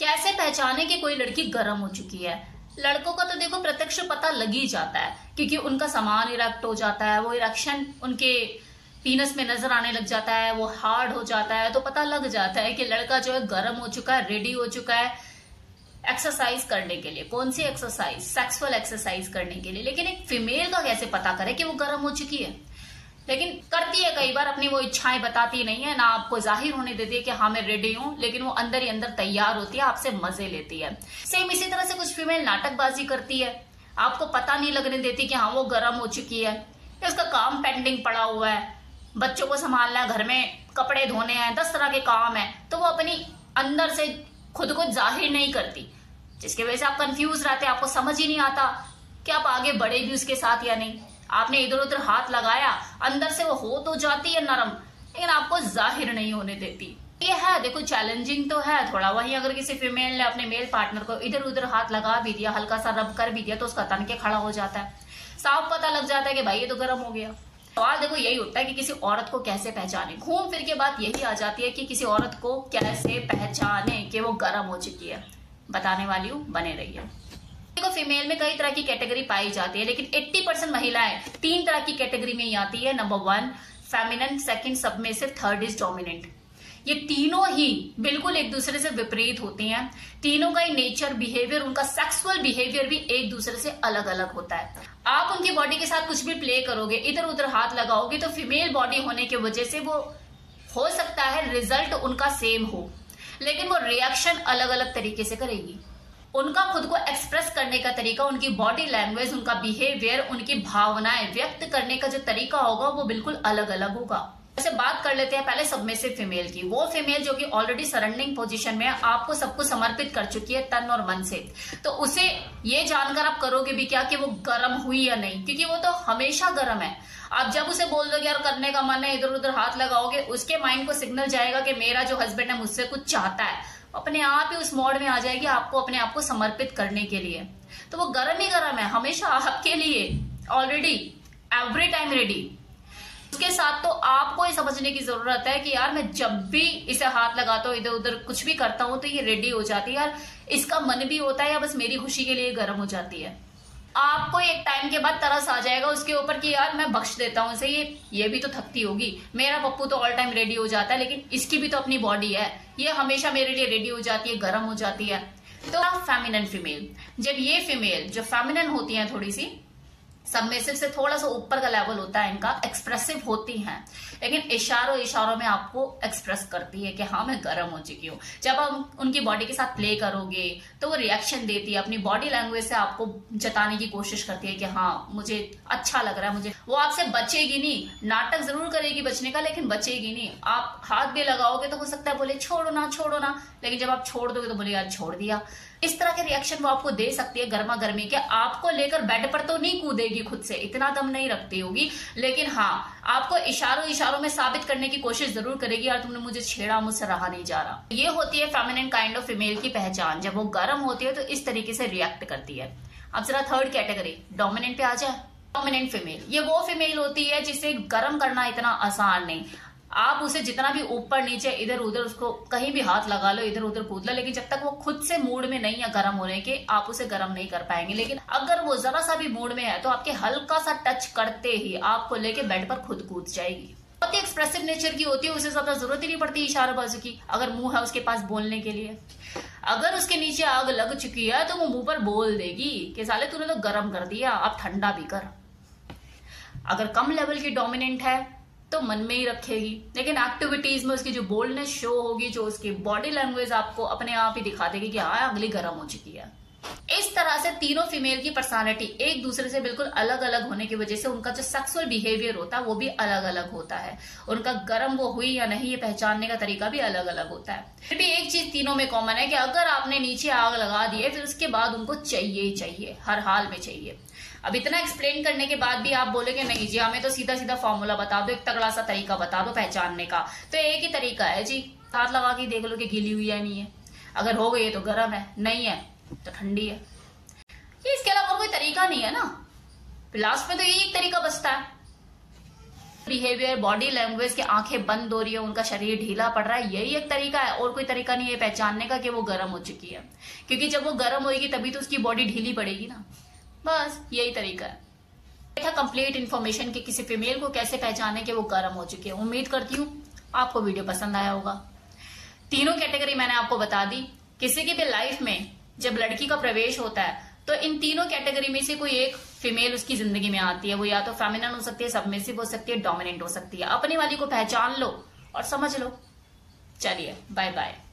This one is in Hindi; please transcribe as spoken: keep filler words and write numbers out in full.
कैसे पहचाने कि कोई लड़की गर्म हो चुकी है? लड़कों का तो देखो प्रत्यक्ष पता लग ही जाता है, क्योंकि उनका सामान इरेक्ट हो जाता है, वो इरेक्शन उनके पीनस में नजर आने लग जाता है, वो हार्ड हो जाता है, तो पता लग जाता है कि लड़का जो है गर्म हो चुका है, रेडी हो चुका है एक्सरसाइज करने के लिए। कौन सी एक्सरसाइज? सेक्सुअल एक्सरसाइज करने के लिए। लेकिन एक फीमेल का कैसे पता करे कि वो गर्म हो चुकी है? लेकिन करती है कई बार, अपनी वो इच्छाएं बताती नहीं है, ना आपको जाहिर होने देती है कि हाँ मैं रेडी हूं, लेकिन वो अंदर ही अंदर तैयार होती है, आपसे मजे लेती है। सेम इसी तरह से कुछ फीमेल नाटकबाजी करती है, आपको पता नहीं लगने देती कि हाँ वो गर्म हो चुकी है, उसका काम पेंडिंग पड़ा हुआ है, बच्चों को संभालना है, घर में कपड़े धोने हैं, दस तरह के काम है, तो वो अपनी अंदर से खुद को जाहिर नहीं करती, जिसकी वजह से आप कंफ्यूज रहते हैं, आपको समझ ही नहीं आता कि आप आगे बढ़े भी उसके साथ या नहीं। आपने इधर उधर हाथ लगाया, अंदर से वो हो तो जाती है नरम, लेकिन आपको जाहिर नहीं होने देती। ये है देखो, चैलेंजिंग तो है थोड़ा। वहीं अगर किसी फीमेल ने अपने मेल पार्टनर को इधर उधर हाथ लगा भी दिया, हल्का सा रब कर भी दिया, तो उसका तन के खड़ा हो जाता है, साफ पता लग जाता है कि भाई ये तो गर्म हो गया। सवाल देखो यही होता है कि किसी औरत को कैसे पहचाने। घूम फिर के बात यही आ जाती है कि किसी औरत को कैसे पहचाने कि वो गर्म हो चुकी है। बताने वाली हूँ, बने रहिए। देखो फीमेल में कई तरह की कैटेगरी पाई जाती है, लेकिन अस्सी परसेंट महिलाएं तीन तरह की कैटेगरी में ही आती है। Number one feminine, second submissive, third is dominant. ये तीनों ही बिल्कुल एक दूसरे से विपरीत होती हैं। तीनों का ही नेचर, बिहेवियर, उनका सेक्सुअल बिहेवियर भी एक दूसरे से अलग अलग होता है। आप उनकी बॉडी के साथ कुछ भी प्ले करोगे, इधर उधर हाथ लगाओगे, तो फीमेल बॉडी होने की वजह से वो हो सकता है रिजल्ट उनका सेम हो, लेकिन वो रिएक्शन अलग अलग तरीके से करेगी। उनका खुद को एक्सप्रेस करने का तरीका, उनकी बॉडी लैंग्वेज, उनका बिहेवियर, उनकी भावनाएं व्यक्त करने का जो तरीका होगा वो बिल्कुल अलग अलग होगा। जैसे बात कर लेते हैं पहले सबमिसिव फीमेल की। वो फीमेल जो कि ऑलरेडी सरेंडिंग पोजीशन में है, आपको सब कुछ समर्पित कर चुकी है तन और मन से, तो उसे ये जानकर आप करोगे भी क्या कि वो गर्म हुई या नहीं, क्योंकि वो तो हमेशा गर्म है। आप जब उसे बोल दोगे यार करने का मन है, इधर उधर हाथ लगाओगे, उसके माइंड को सिग्नल जाएगा कि मेरा जो हस्बैंड है मुझसे कुछ चाहता है, अपने आप ही उस मोड में आ जाएगी आपको अपने आप को समर्पित करने के लिए। तो वो गर्म ही गर्म है, हमेशा आपके लिए ऑलरेडी एवरी टाइम रेडी। उसके साथ तो आपको ये समझने की जरूरत है कि यार मैं जब भी इसे हाथ लगाता हूँ, इधर उधर कुछ भी करता हूँ, तो ये रेडी हो जाती है। यार इसका मन भी होता है या बस मेरी खुशी के लिए गर्म हो जाती है। आपको एक टाइम के बाद तरस आ जाएगा उसके ऊपर कि यार मैं बख्श देता हूँ इसे, ये ये भी तो थकती होगी, मेरा पप्पू तो ऑल टाइम रेडी हो जाता है, लेकिन इसकी भी तो अपनी बॉडी है, ये हमेशा मेरे लिए रेडी हो जाती है, गर्म हो जाती है। तो फेमिनिन फीमेल, जब ये फीमेल जो फेमिनिन होती है, थोड़ी सी सबमिसिव से थोड़ा सा ऊपर का लेवल होता है इनका, एक्सप्रेसिव होती हैं, लेकिन इशारों इशारों में आपको एक्सप्रेस करती है कि हाँ मैं गर्म हो चुकी हूँ। जब आप उनकी बॉडी के साथ प्ले करोगे तो वो रिएक्शन देती है, अपनी बॉडी लैंग्वेज से आपको जताने की कोशिश करती है कि हाँ मुझे अच्छा लग रहा है, मुझे। वो आपसे बचेगी नहीं, नाटक जरूर करेगी बचने का, लेकिन बचेगी नहीं। आप हाथ भी लगाओगे तो हो सकता है बोले छोड़ो ना छोड़ो ना, लेकिन जब आप छोड़ दोगे तो बोले यार छोड़ दिया। इस तरह के रिएक्शन वो आपको दे सकती है गर्मा गर्मी के। आपको लेकर बेड पर तो नहीं कूदेगी, खुद से इतना दम नहीं रखती होगी, लेकिन हाँ आपको इशारों इशारों में साबित करने की कोशिश जरूर करेगी, यार तुमने मुझे छेड़ा, मुझसे रहा नहीं जा रहा। ये होती है फेमिनिन काइंड ऑफ फीमेल की पहचान। जब वो गर्म होती है तो इस तरीके से रिएक्ट करती है। अब जरा थर्ड कैटेगरी डोमिनेंट पे आ जाए। डोमिनेंट फीमेल, ये वो फीमेल होती है जिसे गर्म करना इतना आसान नहीं। आप उसे जितना भी ऊपर नीचे इधर उधर उसको कहीं भी हाथ लगा लो, इधर उधर कूद लो, लेकिन जब तक वो खुद से मूड में नहीं है गर्म होने के, आप उसे गर्म नहीं कर पाएंगे। लेकिन अगर वो जरा सा भी मूड में है तो आपके हल्का सा टच करते ही आपको लेके बेड पर खुद कूद जाएगी। बहुत ही एक्सप्रेसिव नेचर की होती है, उसे ज्यादा जरूरत ही नहीं पड़ती इशाराबाजी की, अगर मुंह है उसके पास बोलने के लिए। अगर उसके नीचे आग लग चुकी है तो वो मुंह पर बोल देगी कि साले तूने तो गर्म कर दिया, अब ठंडा भी कर। अगर कम लेवल की डोमिनेंट है तो मन में ही रखेगी, लेकिन एक्टिविटीज में उसकी जो बोल्डनेस शो होगी, जो उसकी बॉडी लैंग्वेज आपको अपने आप ही दिखा देगी कि हाँ अगली गर्म हो चुकी है। इस तरह से तीनों फीमेल की पर्सनालिटी एक दूसरे से बिल्कुल अलग अलग होने की वजह से उनका जो सेक्सुअल बिहेवियर होता है वो भी अलग अलग होता है। उनका गर्म वो हुई या नहीं ये पहचानने का तरीका भी अलग अलग होता है। फिर भी एक चीज तीनों में कॉमन है कि अगर आपने नीचे आग लगा दी है फिर उसके बाद उनको चाहिए ही चाहिए, हर हाल में चाहिए। अब इतना एक्सप्लेन करने के बाद भी आप बोलेंगे नहीं जी हमें तो सीधा सीधा फॉर्मूला बता दो, एक तगड़ा सा तरीका बता दो पहचानने का, तो एक ही तरीका है जी, हाथ लगा के देख लो कि गीली हुई है नहीं है। अगर हो गई है तो गर्म है, नहीं है तो ठंडी है। ये इसके अलावा कोई तरीका नहीं है ना, लास्ट में तो यही एक तरीका बचता है। बिहेवियर, बॉडी लैंग्वेज की आंखें बंद हो रही है, उनका शरीर ढीला पड़ रहा है, यही एक तरीका है। और कोई तरीका नहीं है पहचानने का कि वो गर्म हो चुकी है, क्योंकि जब वो गर्म होगी तभी तो उसकी बॉडी ढीली पड़ेगी ना। बस यही तरीका है। देखा कंप्लीट इन्फॉर्मेशन कि किसी फीमेल को कैसे पहचाने कि वो गर्म हो चुकी है। उम्मीद करती हूँ आपको वीडियो पसंद आया होगा। तीनों कैटेगरी मैंने आपको बता दी। किसी की भी लाइफ में जब लड़की का प्रवेश होता है तो इन तीनों कैटेगरी में से कोई एक फीमेल उसकी जिंदगी में आती है। वो या तो फेमिनिन हो सकती है, सबमिसिव हो सकती है, डोमिनेंट हो सकती है। अपनी वाली को पहचान लो और समझ लो। चलिए बाय बाय।